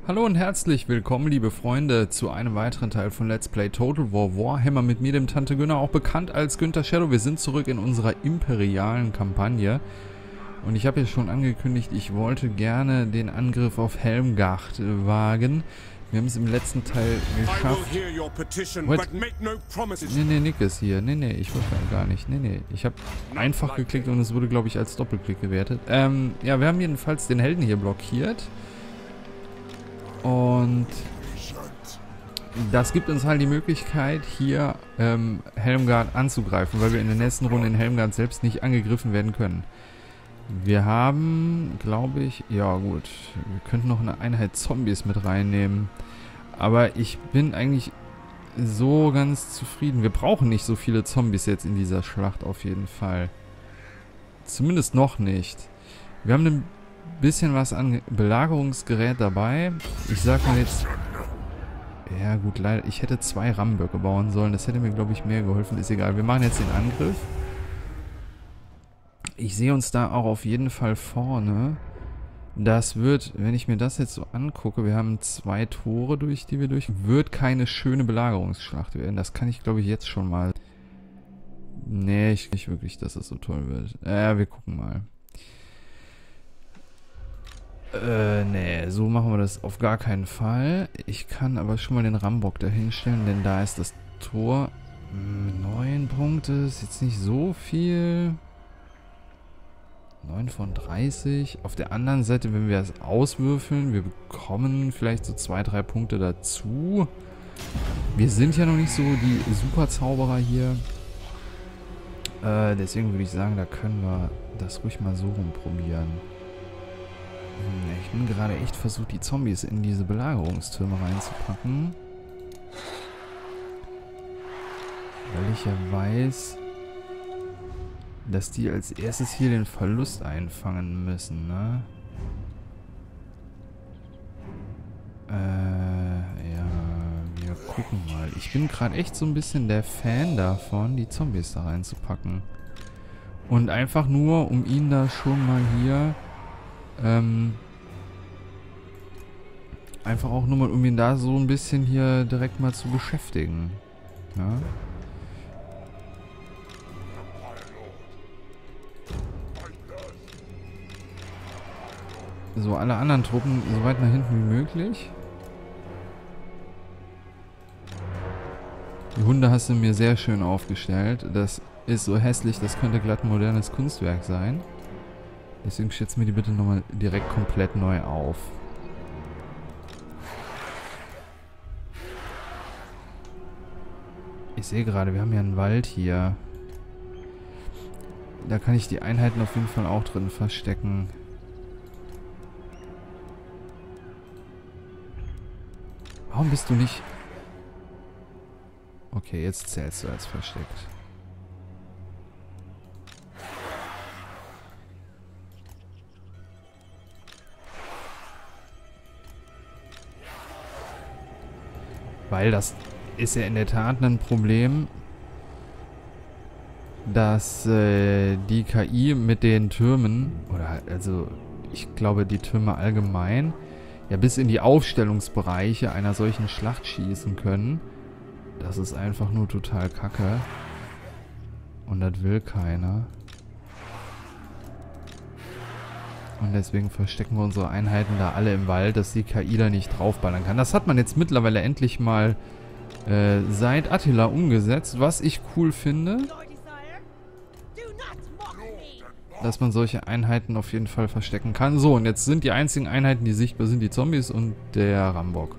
Hallo und herzlich willkommen, liebe Freunde, zu einem weiteren Teil von Let's Play Total War Warhammer mit mir, dem Tante Günner, auch bekannt als Günther Shadow. Wir sind zurück in unserer imperialen Kampagne und ich habe ja schon angekündigt, ich wollte gerne den Angriff auf Helmgard wagen. Wir haben es im letzten Teil geschafft. Nee, Nick ist hier. Nee, ich wollte gar nicht. Nee. Ich habe einfach geklickt und es wurde, glaube ich, als Doppelklick gewertet. Ja, wir haben jedenfalls den Helden hier blockiert. Und das gibt uns halt die Möglichkeit, hier Helmgard anzugreifen, weil wir in der nächsten Runde in Helmgard selbst nicht angegriffen werden können. Wir haben, glaube ich, ja gut, wir könnten noch eine Einheit Zombies mit reinnehmen. Aber ich bin eigentlich so ganz zufrieden. Wir brauchen nicht so viele Zombies jetzt in dieser Schlacht auf jeden Fall. Zumindest noch nicht. Wir haben ein bisschen was an Belagerungsgerät dabei. Ich sag mal jetzt... Ja gut, leider. Ich hätte 2 Rammböcke bauen sollen. Das hätte mir, glaube ich, mehr geholfen. Ist egal. Wir machen jetzt den Angriff. Ich sehe uns da auch auf jeden Fall vorne. Das wird, wenn ich mir das jetzt so angucke, wir haben 2 Tore, durch die wir durch... Wird keine schöne Belagerungsschlacht werden. Das kann ich, glaube ich, jetzt schon mal... Nee, ich nicht wirklich, dass es so toll wird. Wir gucken mal. Nee, so machen wir das auf gar keinen Fall. Ich kann aber schon mal den Rambock dahinstellen, denn da ist das Tor. 9 Punkte, ist jetzt nicht so viel. 9 von 30. Auf der anderen Seite, wenn wir das auswürfeln, wir bekommen vielleicht so 2-3 Punkte dazu. Wir sind ja noch nicht so die Superzauberer hier. Deswegen würde ich sagen, da können wir das ruhig mal so rumprobieren. Ich bin gerade echt versucht, die Zombies in diese Belagerungstürme reinzupacken. Weil ich ja weiß, dass die als erstes hier den Verlust einfangen müssen, ne? Ja, wir gucken mal. Ich bin gerade echt so ein bisschen der Fan davon, die Zombies da reinzupacken. Und einfach nur, um ihn da schon mal hier... einfach auch nur mal, um ihn da so ein bisschen hier direkt mal zu beschäftigen. Ja. So, alle anderen Truppen so weit nach hinten wie möglich. Die Hunde hast du mir sehr schön aufgestellt. Das ist so hässlich, das könnte glatt ein modernes Kunstwerk sein. Deswegen schätze mir die bitte nochmal direkt komplett neu auf. Ich sehe gerade, wir haben ja einen Wald hier. Da kann ich die Einheiten auf jeden Fall auch drin verstecken. Warum bist du nicht... Okay, jetzt zählst du als versteckt. Weil das ist ja in der Tat ein Problem, dass die KI mit den Türmen, oder also ich glaube die Türme allgemein, ja bis in die Aufstellungsbereiche einer solchen Schlacht schießen können. Das ist einfach nur total kacke. Und das will keiner. Und deswegen verstecken wir unsere Einheiten da alle im Wald, dass die KI da nicht draufballern kann. Das hat man jetzt mittlerweile endlich mal seit Attila umgesetzt, was ich cool finde. Dass man solche Einheiten auf jeden Fall verstecken kann. So, und jetzt sind die einzigen Einheiten, die sichtbar sind, die Zombies und der Rambock.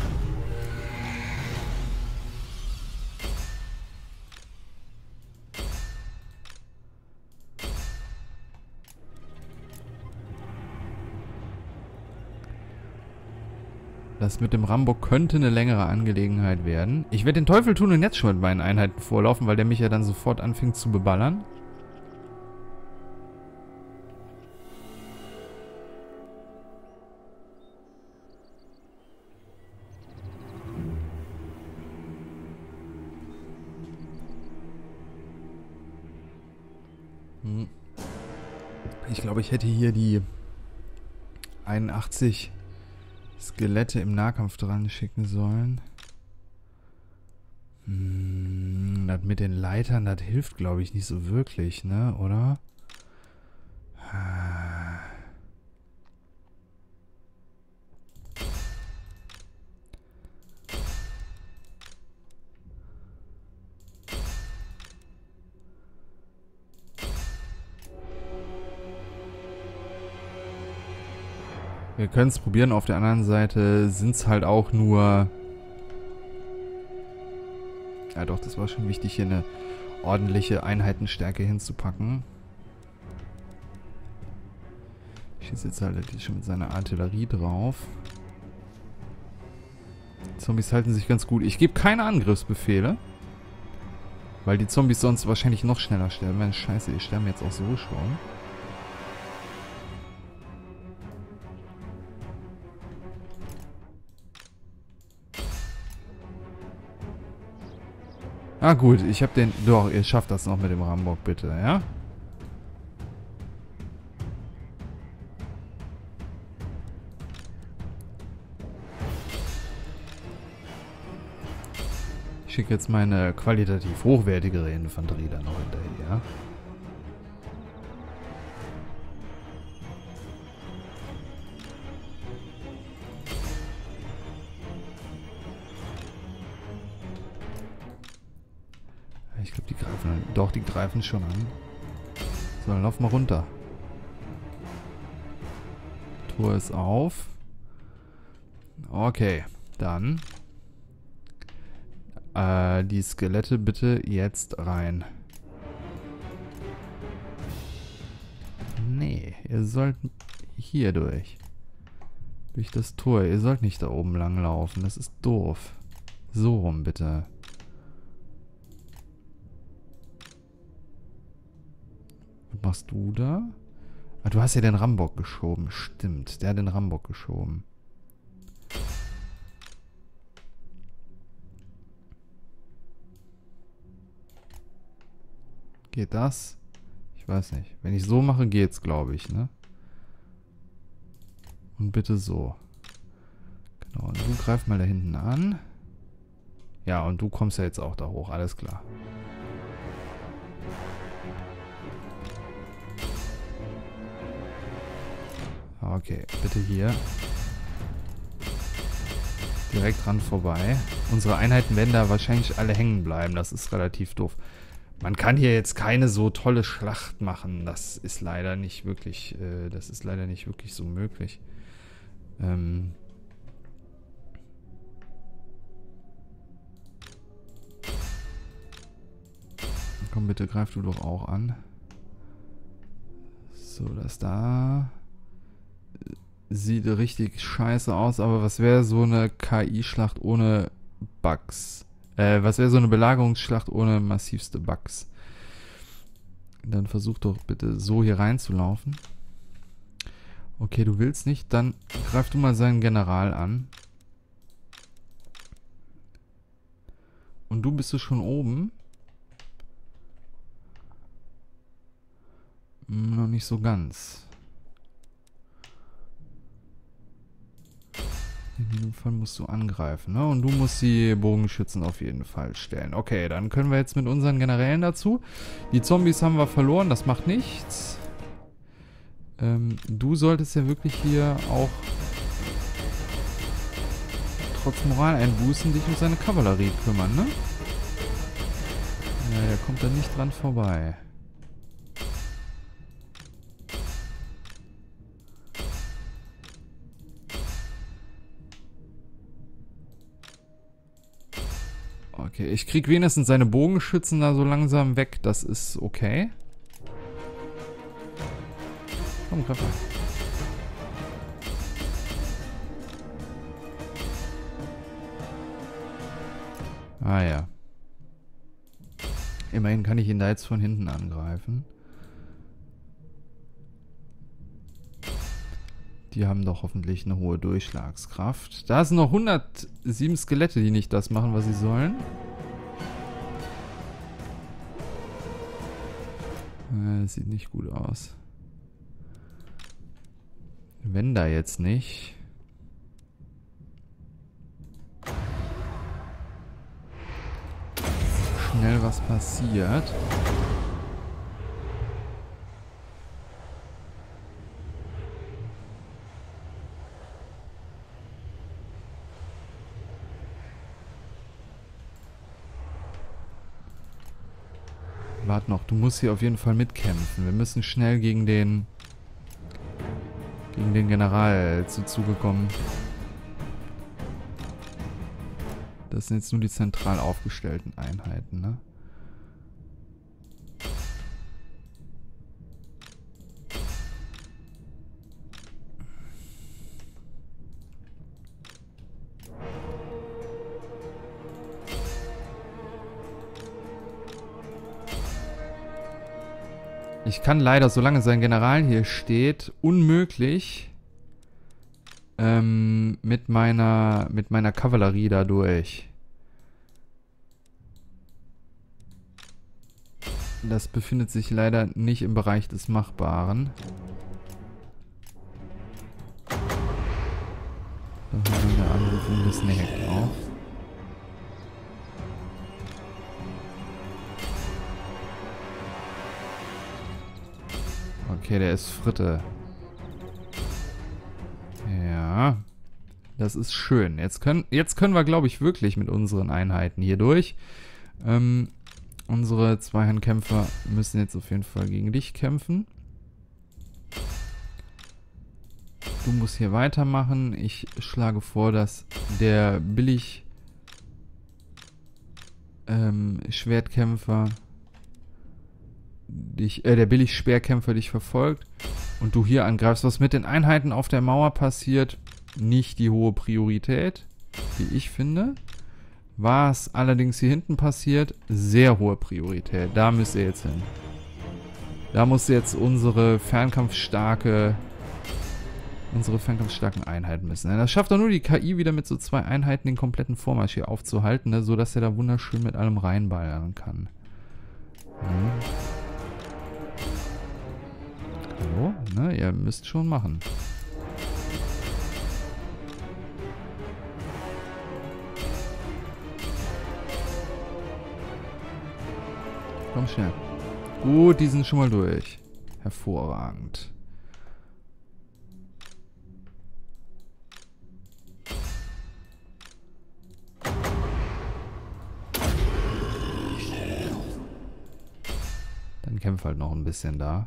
Das mit dem Rambock könnte eine längere Angelegenheit werden. Ich werde den Teufel tun und jetzt schon mit meinen Einheiten vorlaufen, weil der mich ja dann sofort anfängt zu beballern. Ich glaube, ich hätte hier die 81 Skelette im Nahkampf dran schicken sollen. Das mit den Leitern, das hilft, glaube ich, nicht so wirklich, ne? Oder? Wir können es probieren. Auf der anderen Seite sind es halt auch nur... Ja doch, das war schon wichtig, hier eine ordentliche Einheitenstärke hinzupacken. Ich schieße jetzt halt schon mit seiner Artillerie drauf. Die Zombies halten sich ganz gut. Ich gebe keine Angriffsbefehle. Weil die Zombies sonst wahrscheinlich noch schneller sterben. Wenn Scheiße, die sterben jetzt auch so schon. Ah gut, ich habe den... Doch, ihr schafft das noch mit dem Rambock, bitte, ja? Ich schicke jetzt meine qualitativ hochwertigere Infanterie da noch hinterher. Ich glaube, die greifen... Doch, die greifen schon an. So, dann lauf mal runter. Tor ist auf. Okay, dann... die Skelette bitte jetzt rein. Nee, ihr sollt hier durch. Durch das Tor. Ihr sollt nicht da oben lang laufen. Das ist doof. So rum bitte. Was machst du da? Ah, du hast ja den Rambock geschoben. Stimmt, der hat den Rambock geschoben. Geht das? Ich weiß nicht. Wenn ich so mache, geht's, glaube ich, ne? Und bitte so. Genau, und du greif mal da hinten an. Ja, und du kommst ja jetzt auch da hoch, alles klar. Okay, bitte hier. Direkt dran vorbei. Unsere Einheiten werden da wahrscheinlich alle hängen bleiben. Das ist relativ doof. Man kann hier jetzt keine so tolle Schlacht machen. Das ist leider nicht wirklich, so möglich. Komm, bitte greif du doch auch an. So, das da sieht richtig scheiße aus, aber was wäre so eine KI-Schlacht ohne Bugs? Was wäre so eine Belagerungsschlacht ohne massivste Bugs? Dann versuch doch bitte so hier reinzulaufen. Okay, du willst nicht, dann greif du mal seinen General an. Und du bist du schon oben? Noch nicht so ganz. In jedem Fall musst du angreifen, ne? Und du musst die Bogenschützen auf jeden Fall stellen. Okay, dann können wir jetzt mit unseren Generälen dazu. Die Zombies haben wir verloren, das macht nichts. Du solltest ja wirklich hier auch trotz Moraleinbußen dich um seine Kavallerie kümmern, ne? Ja, der kommt da nicht dran vorbei. Okay, ich krieg wenigstens seine Bogenschützen da so langsam weg. Das ist okay. Komm, greif mal. Ah ja. Immerhin kann ich ihn da jetzt von hinten angreifen. Die haben doch hoffentlich eine hohe Durchschlagskraft. Da sind noch 107 Skelette, die nicht das machen, was sie sollen. Das sieht nicht gut aus. Wenn da jetzt nicht. schnell was passiert. Warte noch, du musst hier auf jeden Fall mitkämpfen. Wir müssen schnell gegen den General zu Zuge kommen. Das sind jetzt nur die zentral aufgestellten Einheiten, ne? Ich kann leider, solange sein General hier steht, unmöglich mit meiner Kavallerie da durch. Das befindet sich leider nicht im Bereich des Machbaren. Da haben wir eine Anrufung des Neck auf. Okay, der ist Fritte. Ja. Das ist schön. Jetzt können wir, glaube ich, wirklich mit unseren Einheiten hier durch. Unsere Zweihandkämpfer müssen jetzt auf jeden Fall gegen dich kämpfen. Du musst hier weitermachen. Ich schlage vor, dass der Schwertkämpfer der Billig-Speerkämpfer dich verfolgt und du hier angreifst. Was mit den Einheiten auf der Mauer passiert, nicht die hohe Priorität, wie ich finde. Was allerdings hier hinten passiert, sehr hohe Priorität. Da müsst ihr jetzt hin. Da muss jetzt unsere fernkampfstarken Einheiten müssen. Das schafft doch nur die KI wieder mit so 2 Einheiten den kompletten Vormarsch hier aufzuhalten, ne, sodass er da wunderschön mit allem reinballern kann. Hallo? Ne, ihr müsst schon machen. Komm schnell. Gut, die sind schon mal durch. Hervorragend. Dann kämpf halt noch ein bisschen da.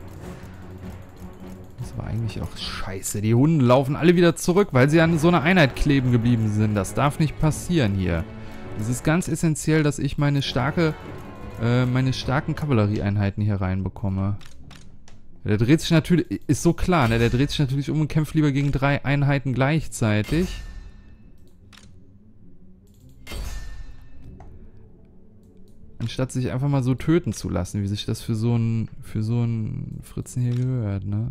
Das war eigentlich auch scheiße. Die Hunde laufen alle wieder zurück, weil sie an so einer Einheit kleben geblieben sind. Das darf nicht passieren hier. Es ist ganz essentiell, dass ich meine starken Kavallerieeinheiten hier reinbekomme. Der dreht sich natürlich, ist so klar, ne? Der dreht sich natürlich um und kämpft lieber gegen 3 Einheiten gleichzeitig. Anstatt sich einfach mal so töten zu lassen, wie sich das für so einen Fritzen hier gehört, ne?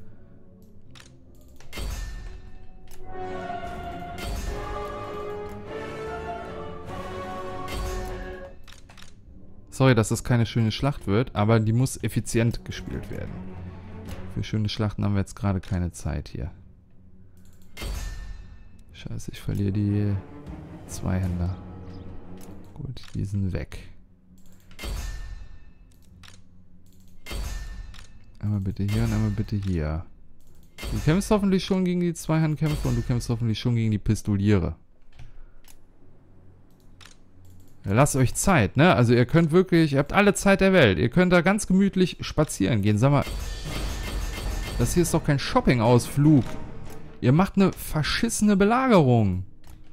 Sorry, dass das keine schöne Schlacht wird, aber die muss effizient gespielt werden. Für schöne Schlachten haben wir jetzt gerade keine Zeit hier. Scheiße, ich verliere die Zweihänder. Gut, die sind weg. Einmal bitte hier und einmal bitte hier. Du kämpfst hoffentlich schon gegen die Zweihandkämpfer und du kämpfst hoffentlich schon gegen die Pistoliere. Ja, lasst euch Zeit, ne? Also ihr könnt wirklich, ihr habt alle Zeit der Welt. Ihr könnt da ganz gemütlich spazieren gehen. Sag mal, das hier ist doch kein Shopping-Ausflug. Ihr macht eine verschissene Belagerung.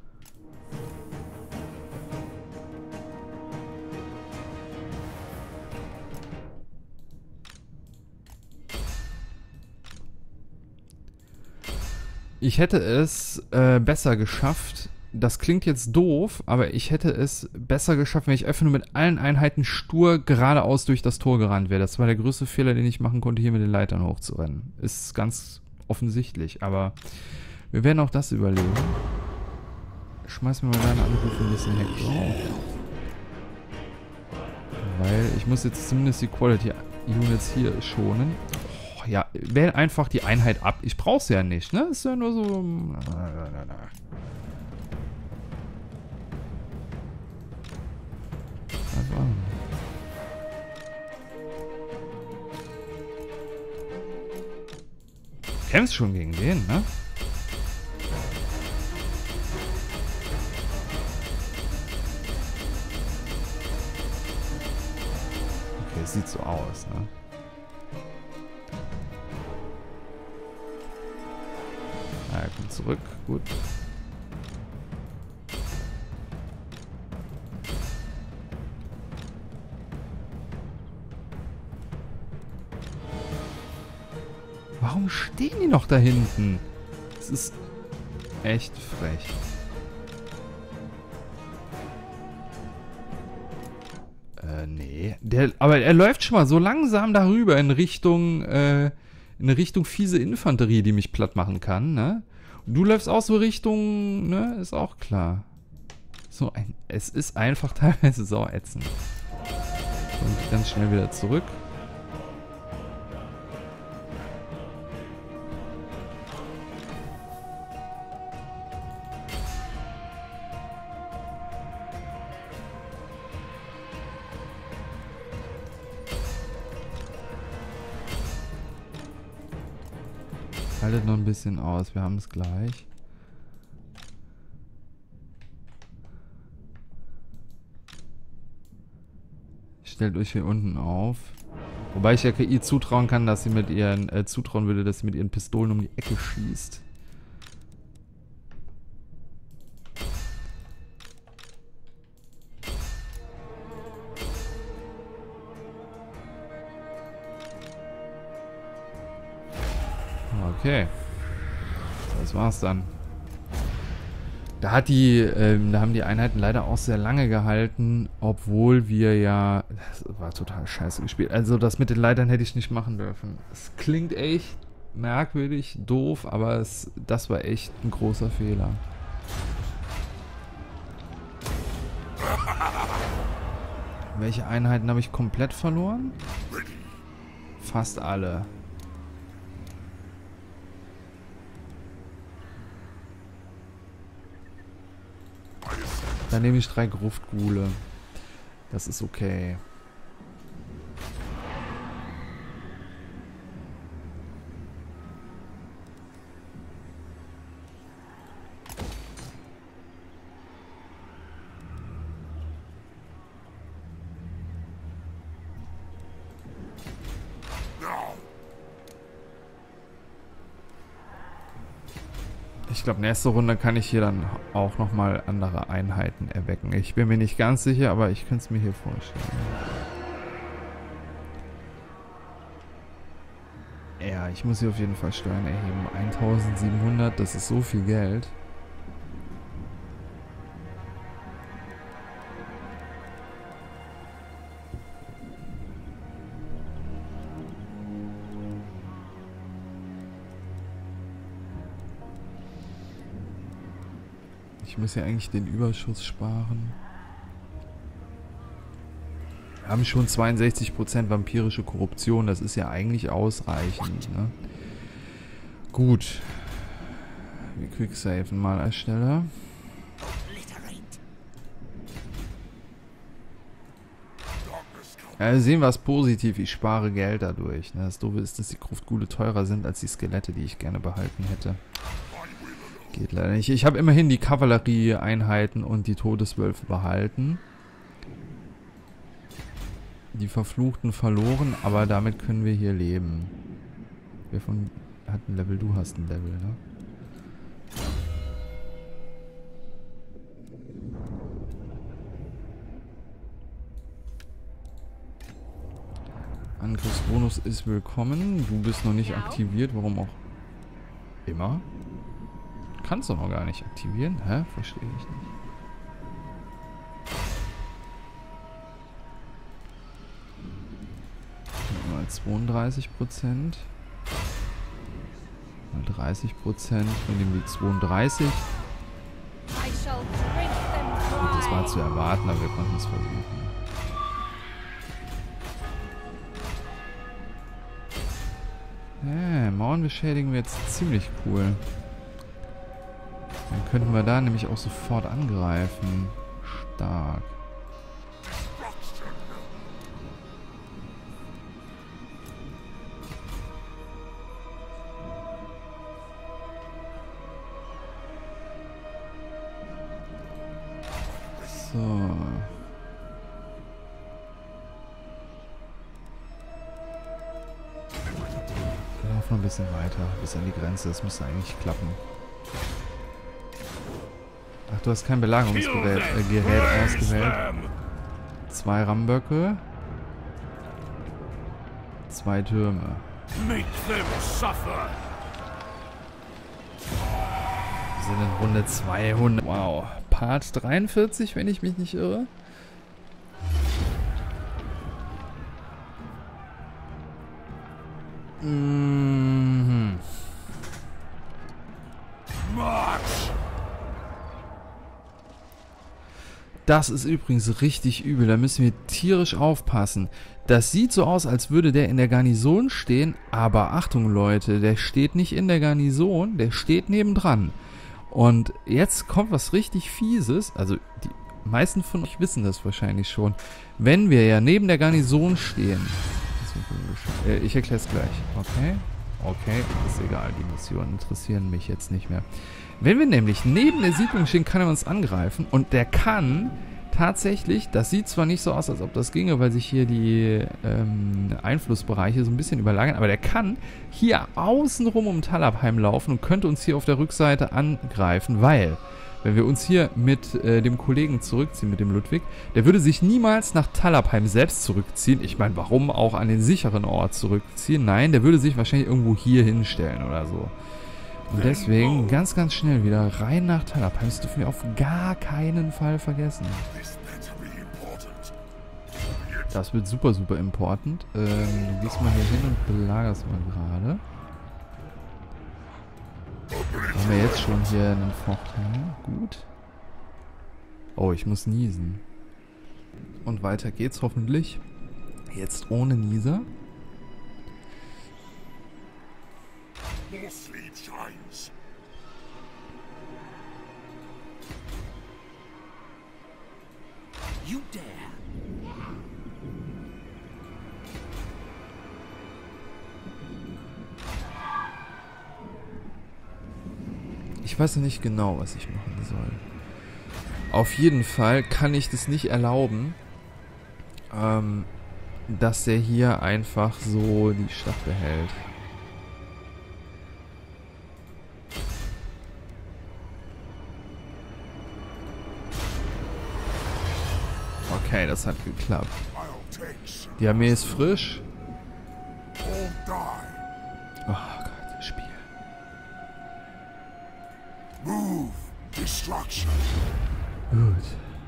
Ich hätte es besser geschafft. Das klingt jetzt doof, aber ich hätte es besser geschafft, wenn ich einfach nur mit allen Einheiten stur geradeaus durch das Tor gerannt wäre. Das war der größte Fehler, den ich machen konnte, hier mit den Leitern hochzurennen. Ist ganz offensichtlich, aber wir werden auch das überleben. Schmeiß mir mal deine Anrufe ein bisschen Heck drauf. Weil ich muss jetzt zumindest die Quality Units hier schonen. Oh, ja, wähl einfach die Einheit ab. Ich brauch's ja nicht, ne? Ist ja nur so... Kämpfst schon gegen den, ne? Okay, sieht so aus, ne? Ah, er kommt zurück. Gut. Warum stehen die noch da hinten? Das ist echt frech. Nee. Aber er läuft schon mal so langsam darüber in Richtung fiese Infanterie, die mich platt machen kann, ne? Und du läufst auch so Richtung, ne? Ist auch klar. Es ist einfach teilweise so ätzend. Und ganz schnell wieder zurück. Haltet noch ein bisschen aus, wir haben es gleich. Stellt euch hier unten auf. Wobei ich der KI zutrauen kann, dass sie mit ihren, zutrauen würde, dass sie mit ihren Pistolen um die Ecke schießt. Okay. Das war's dann. Da haben die Einheiten leider auch sehr lange gehalten, obwohl wir ja... Das war total scheiße gespielt. Also das mit den Leitern hätte ich nicht machen dürfen. Es klingt echt merkwürdig, doof, aber das war echt ein großer Fehler. Welche Einheiten habe ich komplett verloren? Fast alle. Dann nehme ich 3 Gruftgule. Das ist okay. Ich glaube, nächste Runde kann ich hier dann auch nochmal andere Einheiten erwecken. Ich bin mir nicht ganz sicher, aber ich könnte es mir hier vorstellen. Ja, ich muss hier auf jeden Fall Steuern erheben. 1700, das ist so viel Geld. Ich muss ja eigentlich den Überschuss sparen. Wir haben schon 62% vampirische Korruption. Das ist ja eigentlich ausreichend, ne? Gut. Wir quicksaven mal als Stelle. Ja, sehen wir es positiv. Ich spare Geld dadurch. Ne? Das Doofe ist, dass die Gruftgule teurer sind als die Skelette, die ich gerne behalten hätte. Geht leider nicht. Ich habe immerhin die Kavallerie-Einheiten und die Todeswölfe behalten. Die Verfluchten verloren, aber damit können wir hier leben. Wer hat ein Level? Du hast ein Level, ne? Angriffsbonus ist willkommen. Du bist noch nicht aktiviert, warum auch immer. Kannst du noch gar nicht aktivieren? Hä? Verstehe ich nicht. Mal 32%. Mal 30%. Wir nehmen die 32. Gut, das war zu erwarten, aber wir konnten es versuchen. Mauern beschädigen wir jetzt ziemlich cool. Dann könnten wir da nämlich auch sofort angreifen. Stark. So. Wir laufen noch ein bisschen weiter, bis an die Grenze. Das müsste eigentlich klappen. Ach, du hast kein Belagerungsgerät ausgewählt. 2 Rammböcke. 2 Türme. Wir sind in Runde 200. Wow. Part 43, wenn ich mich nicht irre. Mhm. Das ist übrigens richtig übel. Da müssen wir tierisch aufpassen. Das sieht so aus, als würde der in der Garnison stehen. Aber Achtung, Leute, der steht nicht in der Garnison. Der steht nebendran. Und jetzt kommt was richtig Fieses. Also die meisten von euch wissen das wahrscheinlich schon. Wenn wir ja neben der Garnison stehen. Ich erkläre es gleich. Okay, ist egal. Die Missionen interessieren mich jetzt nicht mehr. Wenn wir nämlich neben der Siedlung stehen, kann er uns angreifen. Und der kann tatsächlich, das sieht zwar nicht so aus, als ob das ginge, weil sich hier die Einflussbereiche so ein bisschen überlagern, aber der kann hier außenrum um Talabheim laufen und könnte uns hier auf der Rückseite angreifen, weil, wenn wir uns hier mit dem Kollegen zurückziehen, mit dem Ludwig, der würde sich niemals nach Talabheim selbst zurückziehen. Ich meine, warum auch an den sicheren Ort zurückziehen? Nein, der würde sich wahrscheinlich irgendwo hier hinstellen oder so. Und deswegen ganz, ganz schnell wieder rein nach Talabheim. Das dürfen wir auf gar keinen Fall vergessen. Das wird super, super important. Du gehst mal hier hin und belagerst mal gerade. Haben wir jetzt schon hier einen Vorteil. Gut. Oh, ich muss niesen. Und weiter geht's hoffentlich. Jetzt ohne Nieser. You dare. Ich weiß nicht genau, was ich machen soll. Auf jeden Fall kann ich das nicht erlauben, dass der hier einfach so die Stadt behält. Okay, das hat geklappt. Die Armee ist frisch. Oh Gott, das Spiel. Gut.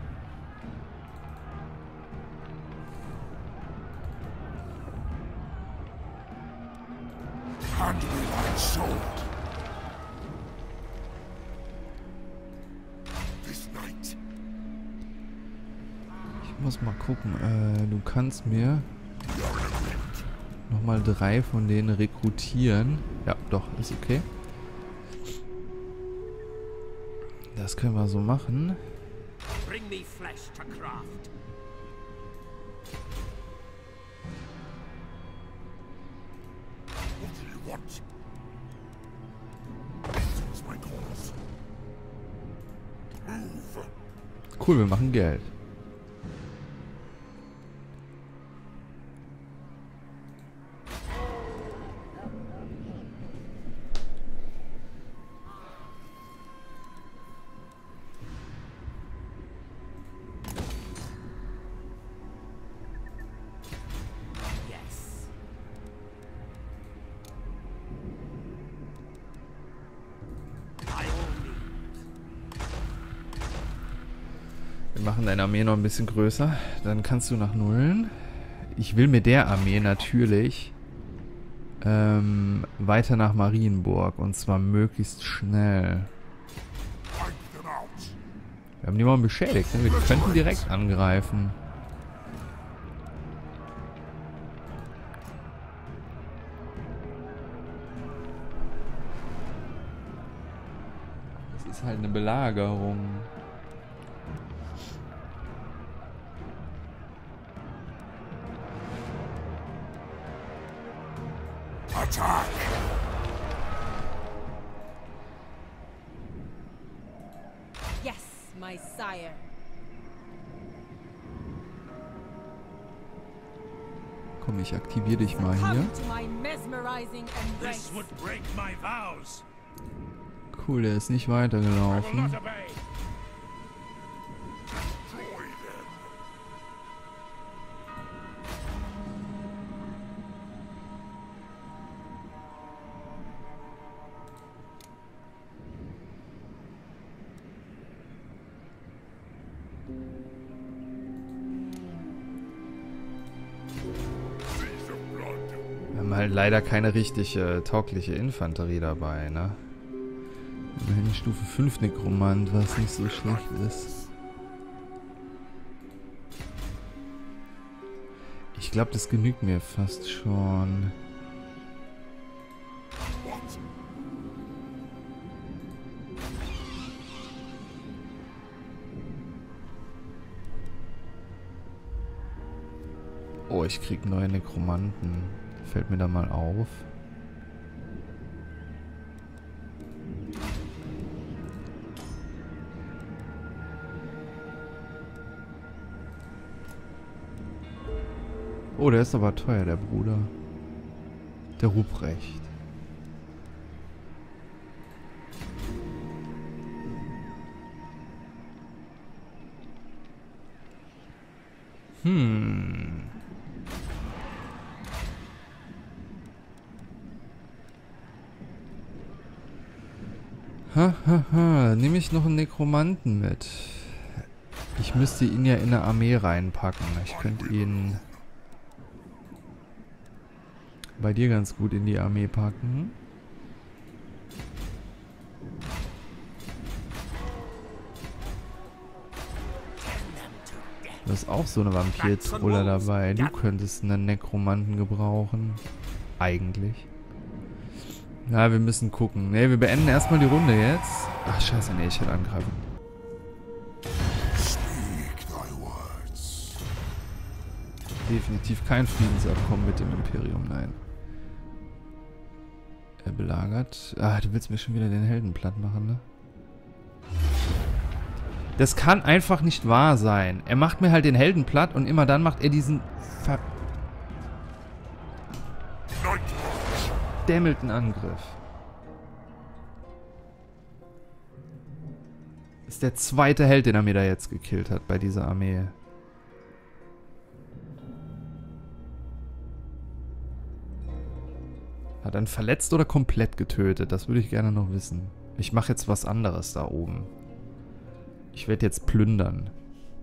Ich muss mal gucken. Du kannst mir nochmal 3 von denen rekrutieren. Ja, doch, ist okay. Das können wir so machen. Bring me flesh to craft. What do you want? This is my cause. Move. Cool, wir machen Geld. Wir machen deine Armee noch ein bisschen größer. Dann kannst du nach Nullen. Ich will mit der Armee natürlich weiter nach Marienburg. Und zwar möglichst schnell. Wir haben die mal beschädigt. Ne? Wir könnten direkt angreifen. Das ist halt eine Belagerung. Attack! Yes, my sire. Komm, ich aktiviere dich mal hier. Cool, der ist nicht weitergelaufen. Wir haben halt leider keine richtig taugliche Infanterie dabei, ne? Immerhin Stufe 5 Nekromant, was nicht so schlecht ist. Ich glaube, das genügt mir fast schon. Oh, ich krieg neue Nekromanten. Fällt mir da mal auf. Oh, der ist aber teuer, der Bruder. Der Ruprecht. Nehme ich noch einen Nekromanten mit? Ich müsste ihn ja in eine Armee reinpacken. Ich könnte ihn bei dir ganz gut in die Armee packen. Du hast auch so eine Vampir-Troller dabei. Du könntest einen Nekromanten gebrauchen. Eigentlich. Ja, wir müssen gucken. Ne, wir beenden erstmal die Runde jetzt. Ach, scheiße, ne, ich hätte angreifen. Definitiv kein Friedensabkommen mit dem Imperium, nein. Er belagert. Ah, du willst mir schon wieder den Helden platt machen, ne? Das kann einfach nicht wahr sein. Er macht mir halt den Helden platt und immer dann macht er diesen verdämmelten Angriff. Das ist der zweite Held, den er mir da jetzt gekillt hat bei dieser Armee. Hat er ihn verletzt oder komplett getötet? Das würde ich gerne noch wissen. Ich mache jetzt was anderes da oben. Ich werde jetzt plündern.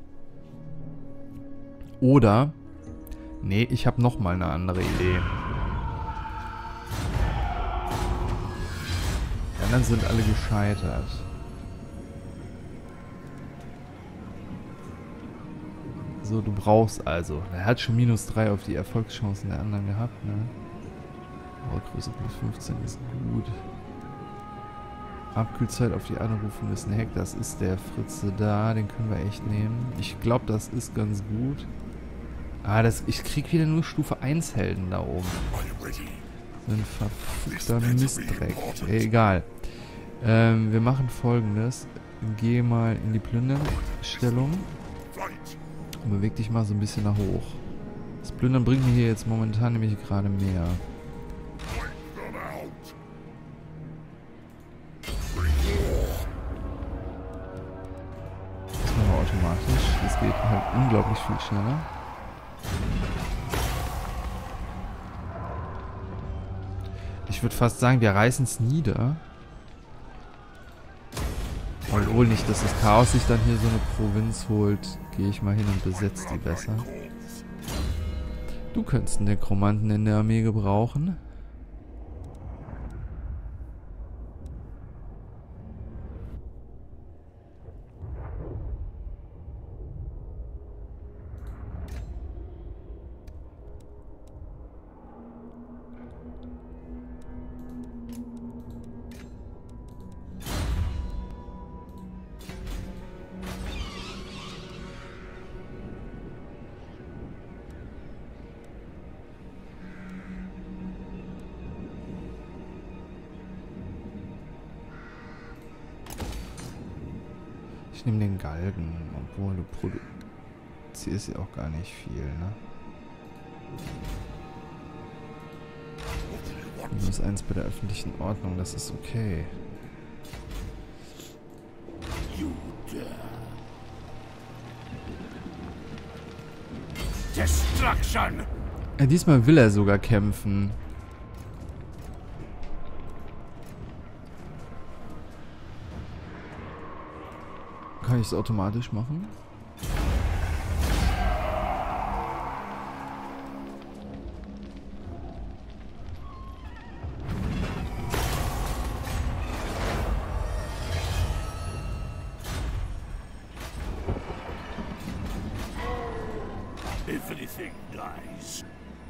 Oder... Nee, ich habe nochmal eine andere Idee. Die anderen sind alle gescheitert. So, du brauchst also... Er hat schon -3 auf die Erfolgschancen der anderen gehabt, ne? Größe plus 15 ist gut. Abkühlzeit auf die Anrufung ist ein Hack. Das ist der Fritze da. Den können wir echt nehmen. Ich glaube, das ist ganz gut. Ah, ich krieg wieder nur Stufe 1 Helden da oben. So ein verfluchter Mistdreck. Egal. Wir machen Folgendes. Geh mal in die Plünderstellung. Und beweg dich mal so ein bisschen nach hoch. Das Plündern bringt mir hier jetzt momentan nämlich gerade mehr. Automatisch. Das geht halt unglaublich viel schneller. Ich würde fast sagen, wir reißen es nieder. Obwohl nicht, dass das Chaos sich dann hier so eine Provinz holt, gehe ich mal hin und besetze die besser. Du könntest einen Nekromanten in der Armee gebrauchen. Ich nehme den Galgen, obwohl du produzierst ja auch gar nicht viel, ne? -1 bei der öffentlichen Ordnung, das ist okay. You dare. Destruction. Diesmal will er sogar kämpfen. Kann ich es automatisch machen? If anything dies.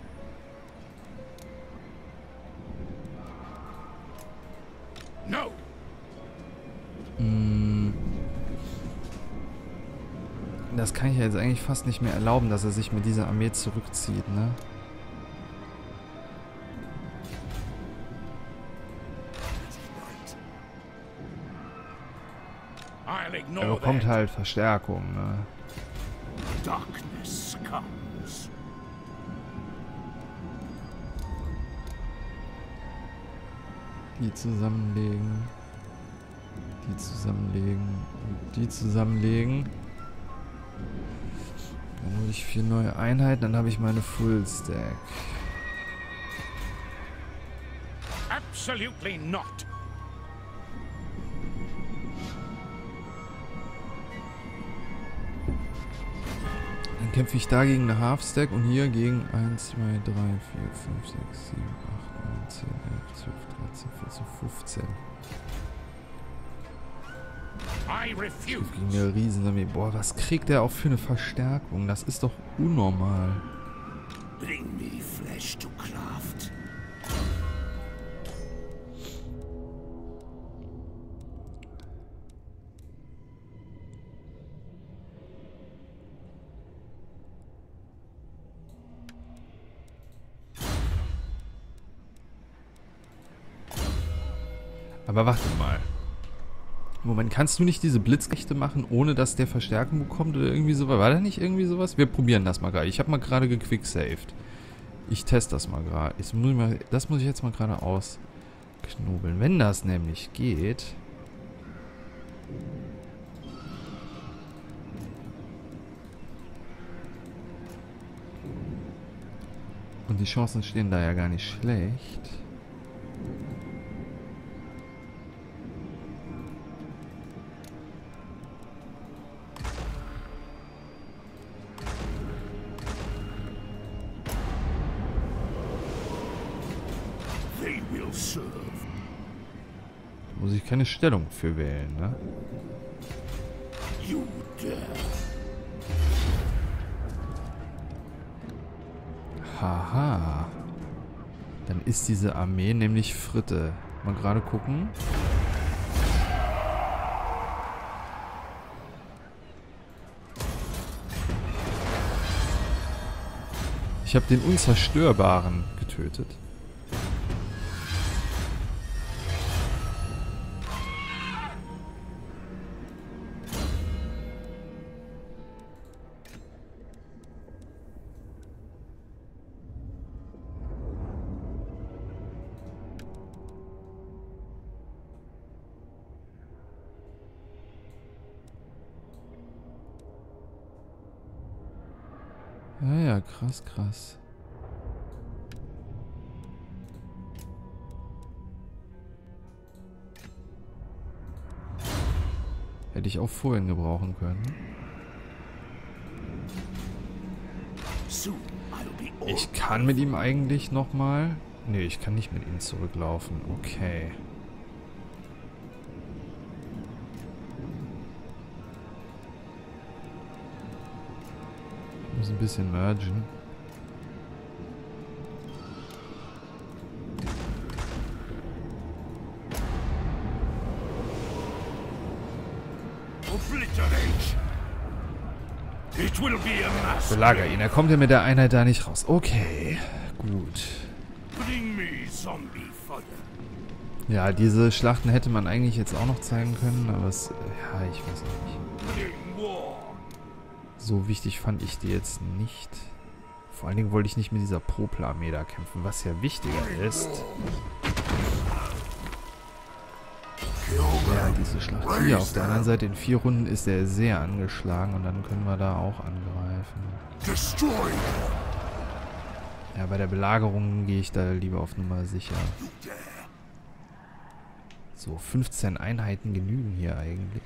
No. Das kann ich ja jetzt eigentlich fast nicht mehr erlauben, dass er sich mit dieser Armee zurückzieht, ne? Er bekommt halt Verstärkung, ne? Darkness comes. Die zusammenlegen. Die zusammenlegen. Und die zusammenlegen. Dann hole ich 4 neue Einheiten, dann habe ich meine Full Stack. Absolutely not. Dann kämpfe ich da gegen eine Half Stack und hier gegen 1, 2, 3, 4, 5, 6, 7, 8, 9, 10, 11, 12, 13, 14, 15. I refuse. Gegen eine Riesenarmee. Boah, was kriegt der auch für eine Verstärkung? Das ist doch unnormal. Bring me flesh to craft. Aber warte mal. Moment, kannst du nicht diese Blitzrechte machen, ohne dass der Verstärkung bekommt oder irgendwie sowas? War da nicht irgendwie sowas? Wir probieren das mal gerade. Ich habe mal gerade gequicksaved. Ich teste das mal gerade. Das muss ich jetzt mal gerade ausknobeln. Wenn das nämlich geht... Und die Chancen stehen da ja gar nicht schlecht. Muss ich keine Stellung für wählen, ne? You dare. Haha. Dann ist diese Armee nämlich Fritte. Mal gerade gucken. Ich habe den Unzerstörbaren getötet. Ja, krass, krass. Hätte ich auch vorhin gebrauchen können. Ich kann mit ihm eigentlich nochmal... Nee, ich kann nicht mit ihm zurücklaufen. Okay. Ich muss ein bisschen mergen. Belager ihn, er kommt ja mit der Einheit da nicht raus. Okay, gut. Ja, diese Schlachten hätte man eigentlich jetzt auch noch zeigen können, aber es... Ja, ich weiß nicht. So wichtig fand ich die jetzt nicht. Vor allen Dingen wollte ich nicht mit dieser Poplar-Armee da kämpfen, was ja wichtiger ist. Ja, diese Schlacht hier. Auf der anderen Seite in 4 Runden ist er sehr angeschlagen und dann können wir da auch angreifen. Ja, bei der Belagerung gehe ich da lieber auf Nummer sicher. So, 15 Einheiten genügen hier eigentlich.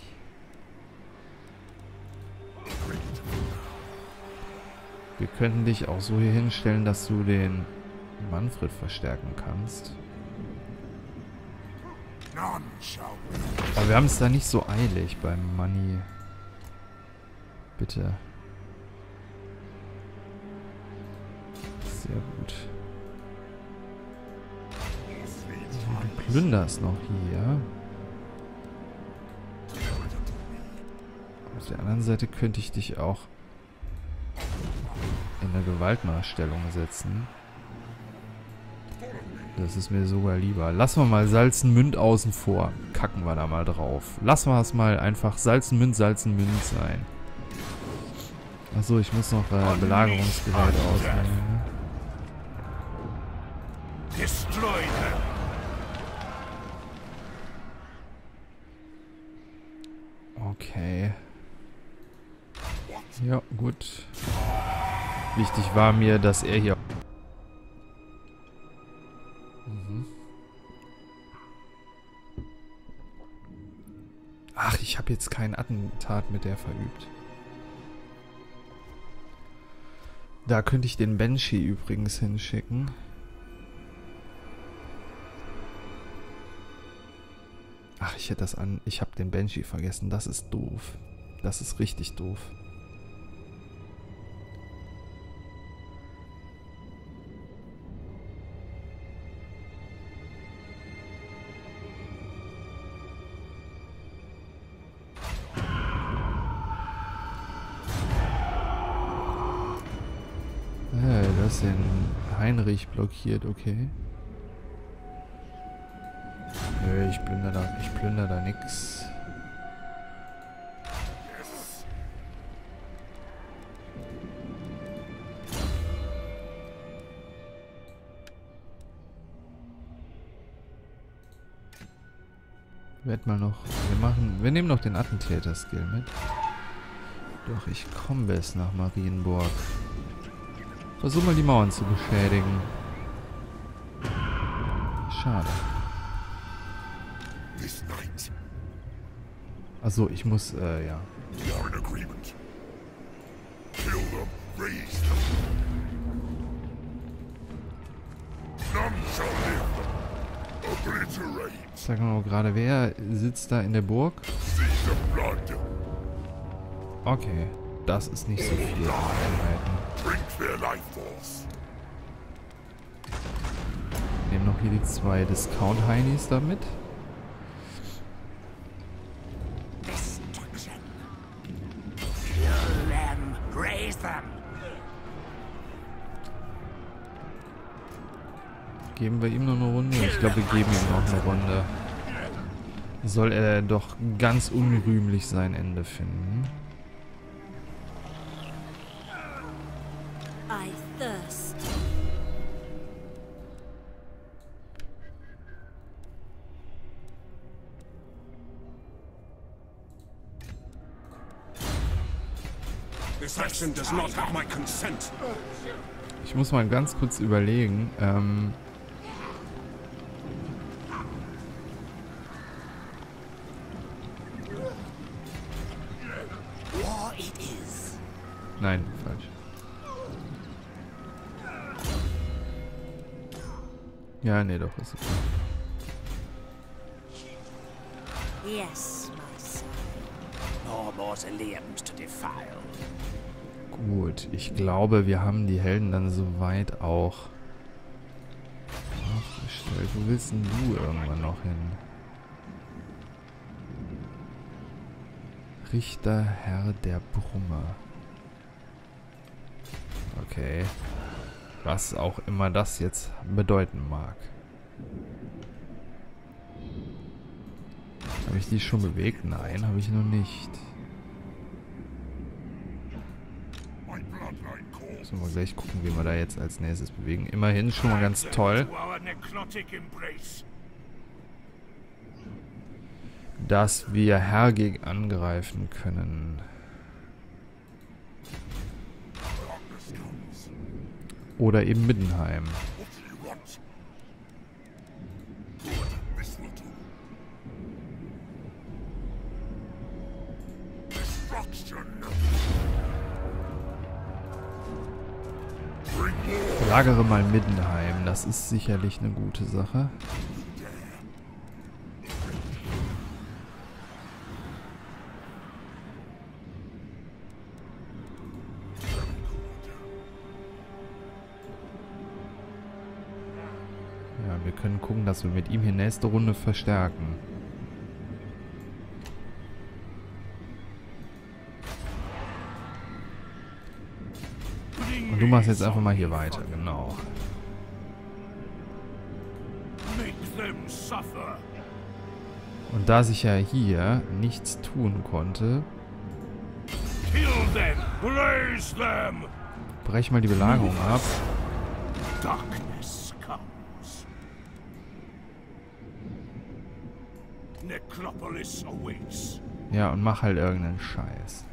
Wir könnten dich auch so hier hinstellen, dass du den Manfred verstärken kannst. Aber wir haben es da nicht so eilig beim Money. Bitte. Sehr gut. Du plünderst noch hier. Auf der anderen Seite könnte ich dich auch in eine Gewaltmaßstellung setzen. Das ist mir sogar lieber. Lassen wir mal Salzenmünd außen vor. Kacken wir da mal drauf. Lassen wir es mal einfach Salzenmünd sein. Achso, ich muss noch Belagerungsgerät ausnehmen. Okay. Ja, gut. Wichtig war mir, dass er hier... Ach, ich habe jetzt kein Attentat mit der verübt. Da könnte ich den Banshee übrigens hinschicken. Ach, ich habe den Banshee vergessen. Das ist doof. Das ist richtig doof. Das ist den Heinrich blockiert, okay. Nö, ich plünder da nix. Wir nehmen noch den Attentäter-Skill mit. Doch, ich komme bis nach Marienburg. Versuch mal die Mauern zu beschädigen. Schade. Achso, ich muss, ja. Sag mal gerade, wer sitzt da in der Burg? Okay, das ist nicht so viel Einheiten. Nehmen noch hier die 2 Discount-Heinis damit. Geben wir ihm noch eine Runde? Ich glaube, wir geben ihm noch eine Runde. Soll er doch ganz unrühmlich sein Ende finden. I thirst. This action does not have my consent. Ich muss mal ganz kurz überlegen. War it is. Nein, falsch. Ja, nee, doch, ist okay. Yes, my son. No mausoleums to defile. Gut, ich glaube, wir haben die Helden dann soweit auch aufgestellt. Wo willst denn du irgendwann noch hin? Richter Herr der Brummer. Okay. Was auch immer das jetzt bedeuten mag. Habe ich die schon bewegt? Nein, habe ich noch nicht. My bloodline calls. Müssen wir gleich gucken, wie wir da jetzt als nächstes bewegen. Immerhin schon mal ganz toll, dass wir Hergig angreifen können. Oder eben Middenheim. Lagere mal Middenheim, das ist sicherlich eine gute Sache. Ja, wir können gucken, dass wir mit ihm hier nächste Runde verstärken. Und du machst jetzt einfach mal hier weiter, genau. Und da sich ja hier nichts tun konnte, brech mal die Belagerung ab. Ja, und mach halt irgendeinen Scheiß.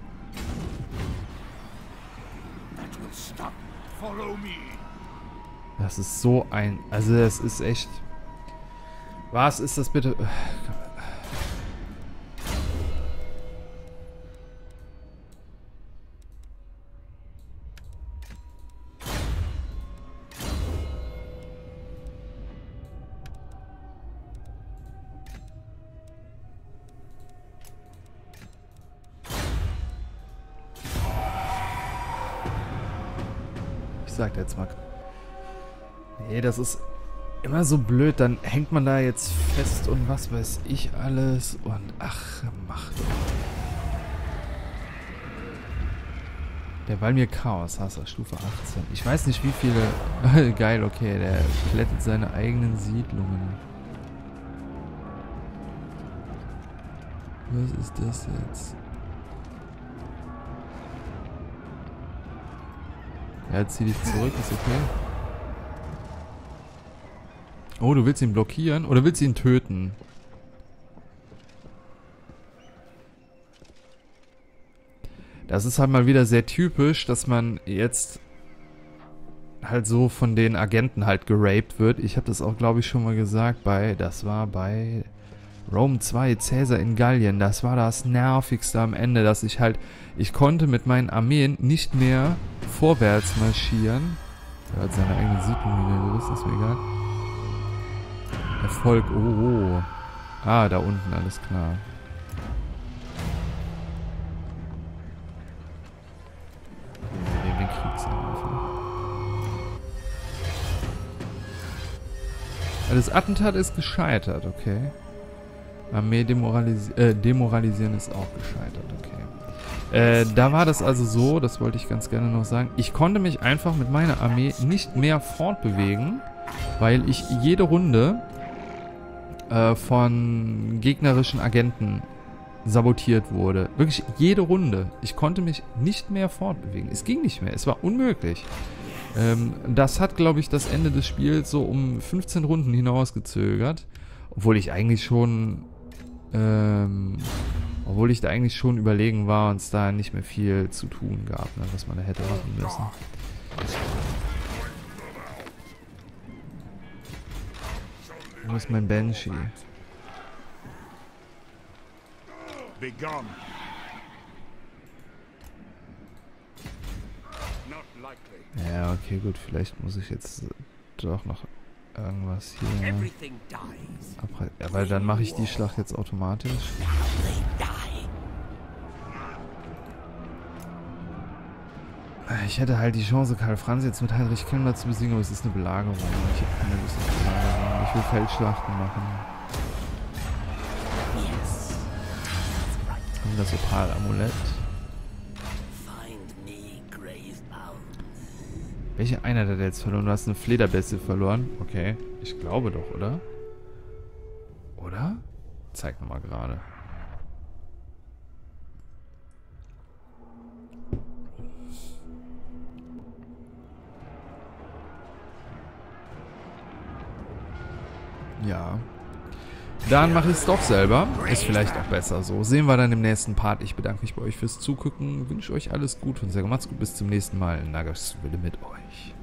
Das ist so ein... Also das ist echt... Was ist das bitte? Ich sag jetzt mal... Nee, das ist immer so blöd. Dann hängt man da jetzt fest und was weiß ich alles. Und ach, mach doch. Der Valmir Chaos, Hasser, Stufe 18. Ich weiß nicht wie viele... Geil, okay, der plättet seine eigenen Siedlungen. Was ist das jetzt? Ja, zieh dich zurück, ist okay. Oh, du willst ihn blockieren? Oder willst du ihn töten? Das ist halt mal wieder sehr typisch, dass man jetzt halt so von den Agenten halt geraped wird. Ich habe das auch, glaube ich, schon mal gesagt das war bei Rome 2, Caesar in Gallien. Das war das Nervigste am Ende, dass ich konnte mit meinen Armeen nicht mehr vorwärts marschieren. Er hat seine eigene Siedlung niedergerissen, ist mir egal. Erfolg, oh. Ah, da unten, alles klar. Wir nehmen den Kriegsangriff. Das Attentat ist gescheitert, okay. Armee demoralisieren ist auch gescheitert, okay. Da war das also so, das wollte ich ganz gerne noch sagen. Ich konnte mich einfach mit meiner Armee nicht mehr fortbewegen, weil ich jede Runde von gegnerischen Agenten sabotiert wurde. Wirklich jede Runde. Ich konnte mich nicht mehr fortbewegen. Es ging nicht mehr. Es war unmöglich. Das hat, glaube ich, das Ende des Spiels so um 15 Runden hinausgezögert. Obwohl ich da eigentlich schon überlegen war und es da nicht mehr viel zu tun gab, ne, was man da hätte machen müssen. Wo ist mein Banshee? Ja, okay, gut. Vielleicht muss ich jetzt doch noch irgendwas hier abhalten. Ja, weil dann mache ich die Schlacht jetzt automatisch. Ich hätte halt die Chance, Karl Franz jetzt mit Heinrich Kemmler zu besiegen, aber es ist eine Belagerung. Ich habe keine Lust auf Belagerung. Ich will Feldschlachten machen. Und das Opal-Amulett. Welche Einheit hat er jetzt verloren? Du hast eine Flederbestie verloren. Okay. Ich glaube doch, oder? Oder? Zeig nochmal gerade. Ja. Dann mache ich es doch selber. Ist vielleicht auch besser so. Sehen wir dann im nächsten Part. Ich bedanke mich bei euch fürs Zugucken. Wünsche euch alles Gute und sage macht's gut. Bis zum nächsten Mal. Nagas Wille mit euch.